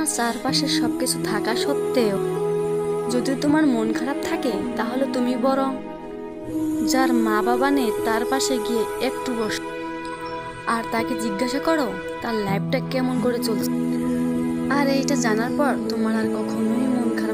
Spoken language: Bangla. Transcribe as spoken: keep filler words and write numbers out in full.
তোমার চারপাশে সবকিছু থাকা সত্ত্বেও যদি তোমার মন খারাপ থাকে, তাহলে তুমি বরং যার মা বাবা নেই তার পাশে গিয়ে একটু বসো আর তাকে জিজ্ঞাসা করো তার লাইফটা কেমন করে চলছে। আর এইটা জানার পর তোমার আর কখনোই মন খারাপ